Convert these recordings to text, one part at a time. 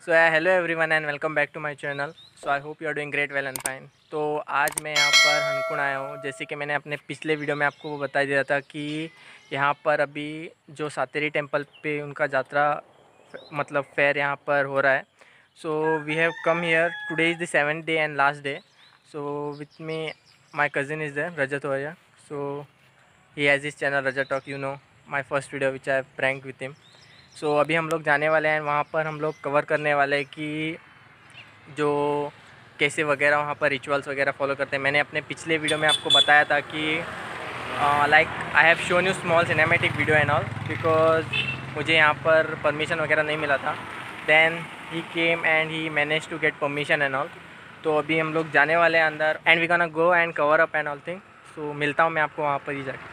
So hello everyone and welcome back to my channel. So I hope you are doing great well and fine. तो आज मैं यहाँ पर हनकुन आया हूँ। जैसे कि मैंने अपने पिछले वीडियो में आपको बता दिया था कि यहाँ पर अभी जो सातेरी टेम्पल पे उनका यात्रा मतलब फेयर यहाँ पर हो रहा है। So we have come here, today is the 7th day and last day. So with me my cousin is there, Rajat ओया। So he has his channel Rajat talk, you know my first video which I prank with him. So अभी हम लोग जाने वाले हैं वहाँ पर। हम लोग कवर करने वाले हैं कि जो कैसे वगैरह वहाँ पर रिचुअल्स वगैरह फॉलो करते हैं। मैंने अपने पिछले वीडियो में आपको बताया था कि like I have shown you small cinematic video and all, because मुझे यहाँ पर परमिशन वगैरह नहीं मिला था। Then he came and he manage to get permission and all. तो अभी हम लोग जाने वाले हैं अंदर and we gonna go and cover up and all thing. So मिलता हूँ मैं आपको वहाँ पर ही जाके।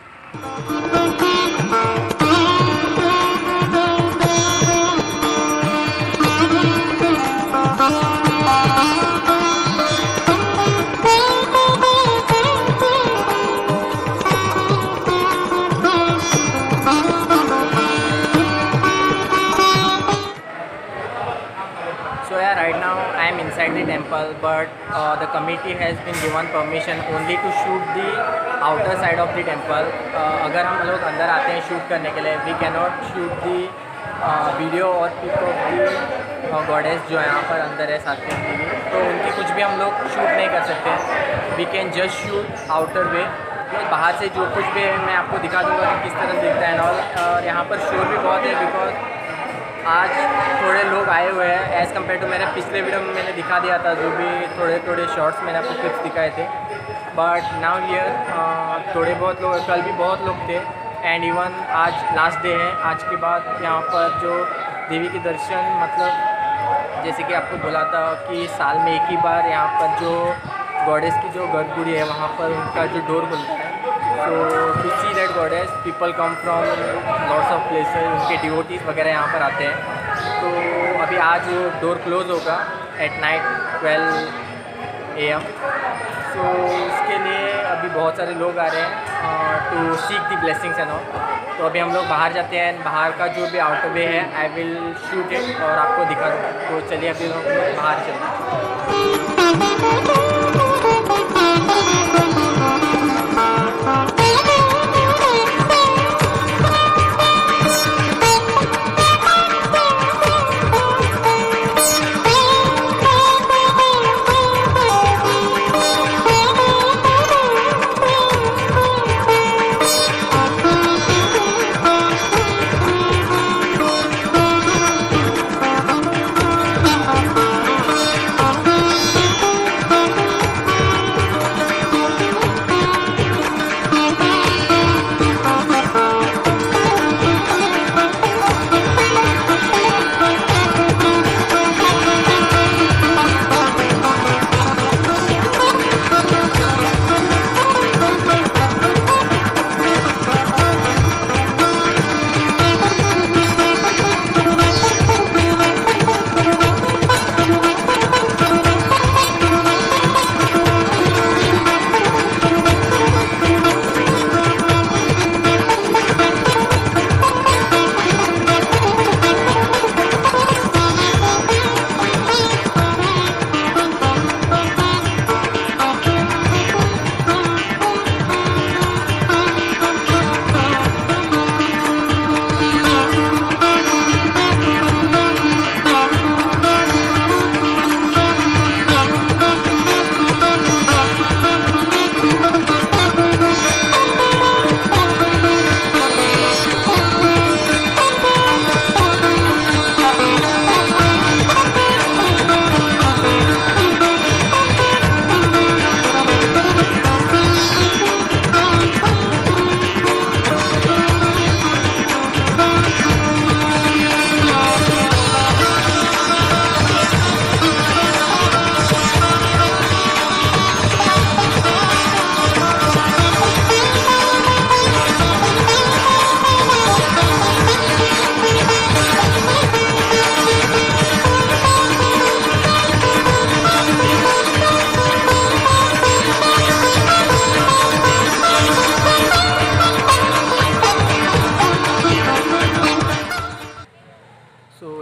So yeah, right now I am inside the temple, but the committee has been given permission only to shoot the outer side of the temple. अगर हम लोग अंदर आते हैं शूट करने के लिए, we cannot shoot the video और पिक ऑफ दी गॉडेस जो यहाँ पर अंदर है सात्विक देवी, तो उनकी कुछ भी हम लोग शूट नहीं कर सकते। We can just shoot outer way. बाहर से जो कुछ भी है मैं आपको दिखा दूँगा कि किस तरह दिखता है ऑल। और यहाँ पर शोर भी बहुत है बिकॉज आज थोड़े लोग आए हुए हैं एज़ कम्पेयर टू मेरे पिछले वीडियो में मैंने दिखा दिया था, जो भी थोड़े शॉर्ट्स मैंने आपको क्लिप्स दिखाए थे। बट नाउ हियर थोड़े बहुत लोग, कल भी बहुत लोग थे एंड इवन आज लास्ट डे है। आज के बाद यहाँ पर जो देवी के दर्शन, मतलब जैसे कि आपको बोला था कि साल में एक ही बार यहाँ पर जो गॉडेस की जो गर्भगुड़ी है वहाँ पर उनका जो डोर खुलता है। So to see that goddess people come from lots of places, उनके डिवोटीज वगैरह यहाँ पर आते हैं। तो अभी आज वो डोर क्लोज होगा एट नाइट 12 AM। सो उसके लिए अभी बहुत सारे लोग आ रहे हैं to seek the blessings and all. तो अभी हम लोग बाहर जाते हैं, बाहर का जो भी आउटर वे है आई विल शूट इट और आपको दिखा दूँ। तो चलिए अभी हम लोग बाहर चलते हैं।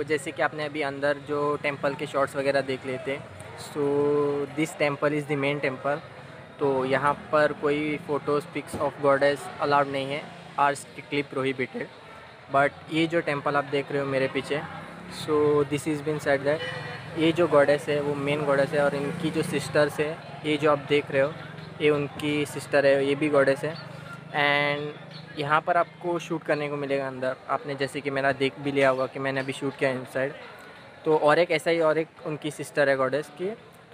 जैसे कि आपने अभी अंदर जो टेंपल के शॉट्स वगैरह देख लेते, so this temple is the main temple. तो यहाँ पर कोई photos pics of goddess allowed नहीं है, आर स्ट्रिक्टली प्रोहिबिटेड। बट ये जो टेंपल आप देख रहे हो मेरे पीछे, so this is been said that ये जो गॉडेस है वो मेन गॉडेस है, और इनकी जो सिस्टर्स है, ये जो आप देख रहे हो ये उनकी सिस्टर है, ये भी गॉडेस है। एंड यहाँ पर आपको शूट करने को मिलेगा अंदर। आपने जैसे कि मेरा देख भी लिया होगा कि मैंने अभी शूट किया इनसाइड। तो और एक ऐसा ही और एक उनकी सिस्टर है गॉडेस की।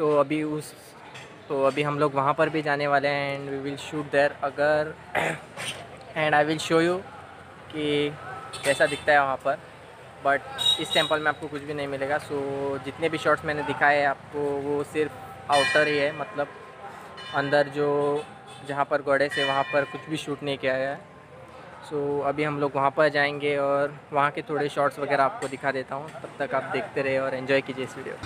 तो अभी हम लोग वहाँ पर भी जाने वाले हैं and we will shoot there अगर and I will show you कि कैसा दिखता है वहाँ पर। बट इस टेंपल में आपको कुछ भी नहीं मिलेगा। सो जितने भी शॉट्स मैंने दिखाए हैं आपको वो सिर्फ आउटर ही है, मतलब अंदर जो जहाँ पर गॉडेस है वहाँ पर कुछ भी शूट नहीं किया गया है। सो अभी हम लोग वहाँ पर जाएंगे और वहाँ के थोड़े शॉट्स वगैरह आपको दिखा देता हूँ। तब तक आप देखते रहिए और एंजॉय कीजिए इस वीडियो।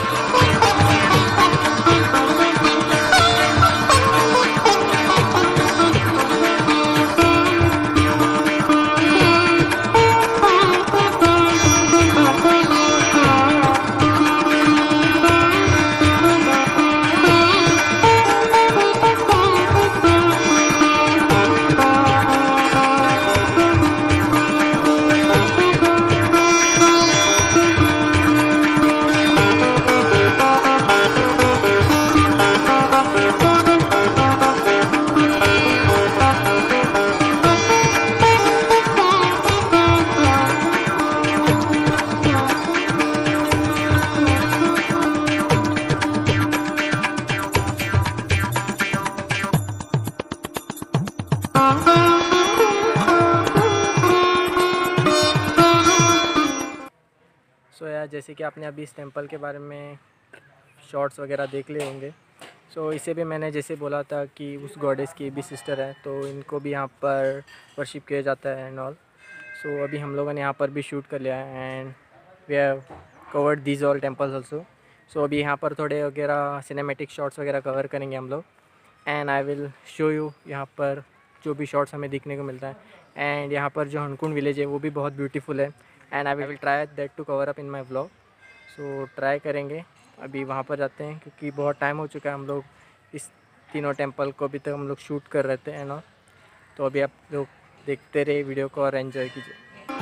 सो यार, जैसे कि आपने अभी इस टेंपल के बारे में शॉर्ट्स वगैरह देख लिए होंगे। सो इसे भी मैंने जैसे बोला था कि उस गॉडेस की भी सिस्टर है, तो इनको भी यहाँ पर वर्शिप किया जाता है एंड ऑल। सो अभी हम लोगों ने यहाँ पर भी शूट कर लिया है and we have covered these all temples also. So अभी यहाँ पर थोड़े वगैरह सिनेमेटिक शॉट्स वगैरह कवर करेंगे हम लोग and I will show you यहाँ पर जो भी शॉट्स हमें दिखने को मिलता है। एंड यहाँ पर जो हनकुंड विलेज है वो भी बहुत ब्यूटीफुल है and I will try that to cover up in my vlog. So try करेंगे। अभी वहाँ पर जाते हैं क्योंकि बहुत टाइम हो चुका है, हम लोग इस तीनों टेंपल को अभी तक हम लोग शूट कर रहे थे एंड ऑल। तो अभी आप लोग देखते रहे वीडियो को और एंजॉय कीजिए।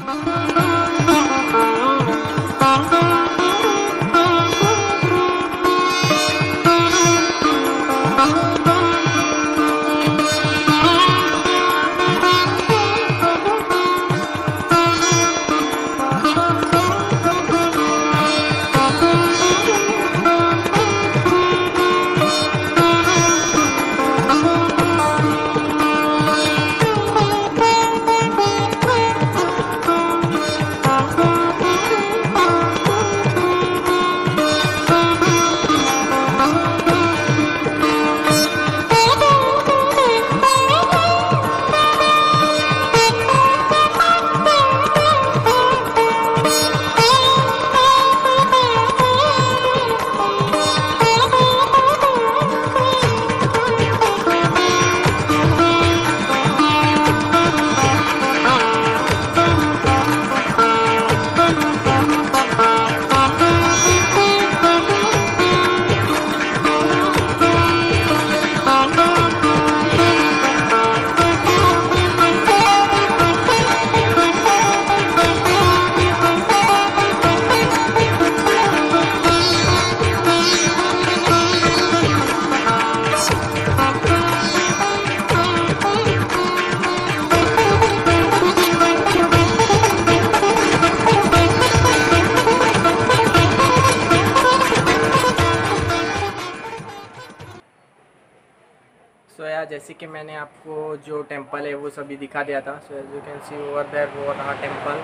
सो यार, जैसे कि मैंने आपको जो टेंपल है वो सभी दिखा दिया था। So as you can see over there वो रहा टेंपल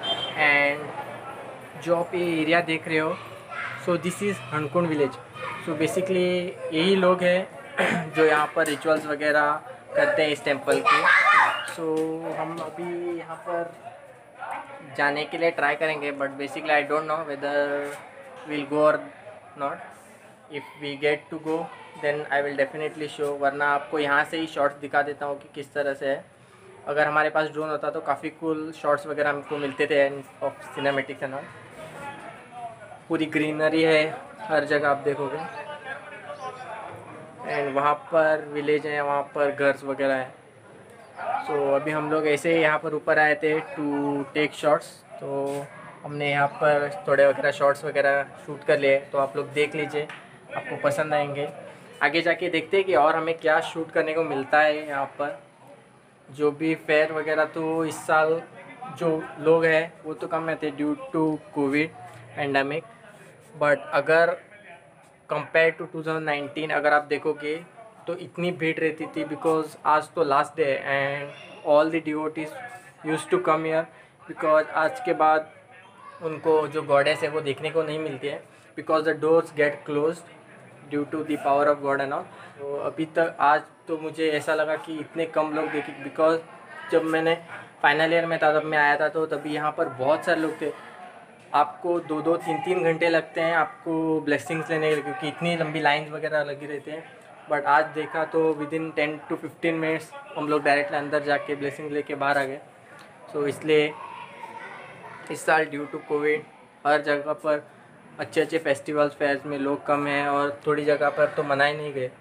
एंड जो आप ये एरिया देख रहे हो, so this is Hankund village. So basically यही लोग हैं जो यहाँ पर रिचुअल्स वगैरह करते हैं इस टेंपल के। सो हम अभी यहाँ पर जाने के लिए ट्राई करेंगे, but basically I don't know whether will go और not. If we get to go then I will definitely show, वरना आपको यहाँ से ही शॉट्स दिखा देता हूँ कि किस तरह से है। अगर हमारे पास ड्रोन होता तो काफ़ी कूल शॉट्स वगैरह हमको मिलते थे ऑफ सिनेमेटिक्स एंड ऑल। पूरी ग्रीनरी है हर जगह आप देखोगे। एंड वहाँ पर विलेज है, वहाँ पर घर्स वगैरह है। सो अभी हम लोग ऐसे ही यहाँ पर ऊपर आए थे टू टेक शॉट्स, तो हमने यहाँ पर थोड़े वगैरह शॉट्स वगैरह शूट कर लिए, तो आप लोग देख लीजिए, आपको पसंद आएंगे। आगे जाके देखते हैं कि और हमें क्या शूट करने को मिलता है यहाँ पर। जो भी फेयर वगैरह तो इस साल जो लोग हैं वो तो कम थे due to Covid pandemic, but अगर कंपेयर टू 2019 अगर आप देखोगे तो इतनी भीड़ रहती थी, बिकॉज आज तो last day and all the devotees used to come here, because आज के बाद उनको जो गॉडेस है वो देखने को नहीं मिलती है, because the doors get closed due to the power of God and all. तो अभी तक आज तो मुझे ऐसा लगा कि इतने कम लोग देखे, बिकॉज जब मैंने फाइनल ईयर में था तब मैं आया था तो तभी यहाँ पर बहुत सारे लोग थे। आपको 2-3 घंटे लगते हैं आपको ब्लेसिंग्स लेने के लिए, क्योंकि इतनी लंबी लाइंस वगैरह लगी रहती हैं। बट आज देखा तो विदिन 10 to 15 मिनट्स हम लोग डायरेक्टली अंदर जाके ब्लेसिंग लेके बाहर आ गए। सो इसलिए इस साल ड्यू टू कोविड हर जगह पर अच्छे फेस्टिवल्स फेयर्स में लोग कम हैं और थोड़ी जगह पर तो मनाए नहीं गए।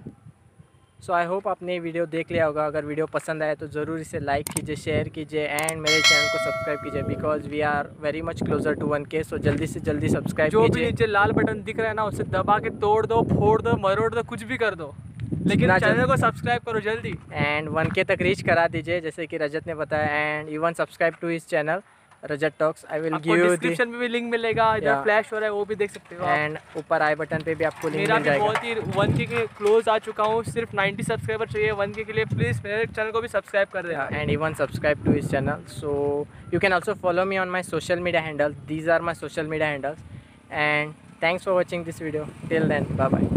सो आई होप आपने ये वीडियो देख लिया होगा। अगर वीडियो पसंद आए तो ज़रूर इसे लाइक कीजिए, शेयर कीजिए एंड मेरे चैनल को सब्सक्राइब कीजिए, because we are very much closer to 1K। So जल्दी से जल्दी सब्सक्राइब कीजिए। जो भी नीचे लाल बटन दिख रहा है ना उसे दबा के तोड़ दो, फोड़ दो, मरोड़ दो, कुछ भी कर दो, लेकिन चैनल को सब्सक्राइब करो जल्दी एंड 1K तक रीच करा दीजिए जैसे कि रजत ने बताया। And even subscribe to his channel Rajat talks. I will give you description में भी लिंक मिलेगा, इधर फ्लैश हो रहा है वो भी देख सकते हो। एंड ऊपर आई बटन पे भी आपको लिंक मेरा मिल भी जाएगा। बहुत ही 1K के क्लोज आ चुका हूँ, सिर्फ 90 सब्सक्राइबर चाहिए 1K के लिए। प्लीज़ मेरे चैनल को भी सब्सक्राइब कर देना and even subscribe to his channel. So you can also follow me on my social media handles. These are my social media handles and thanks for watching this video. Till then bye bye.